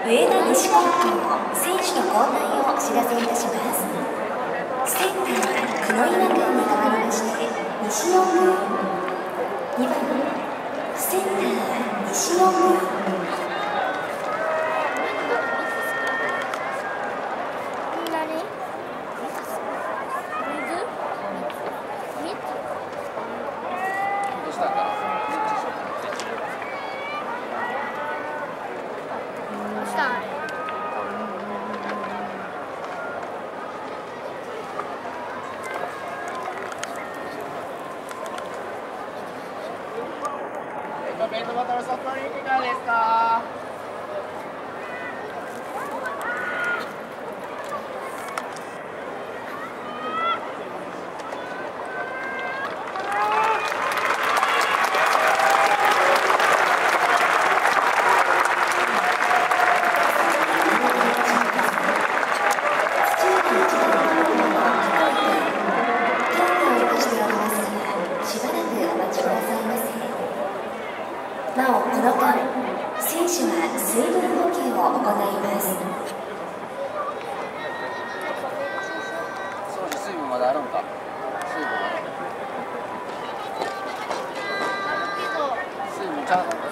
上田西高校選手の交代をお知らせいたします。センター黒岩君に代わりまして西四軍、2番センター西四軍、 ペットボトルソフトドリンクいかがですか？ なお、この間、選手は水分補給を行います。 そう水分まだあるんか。水分ちゃんと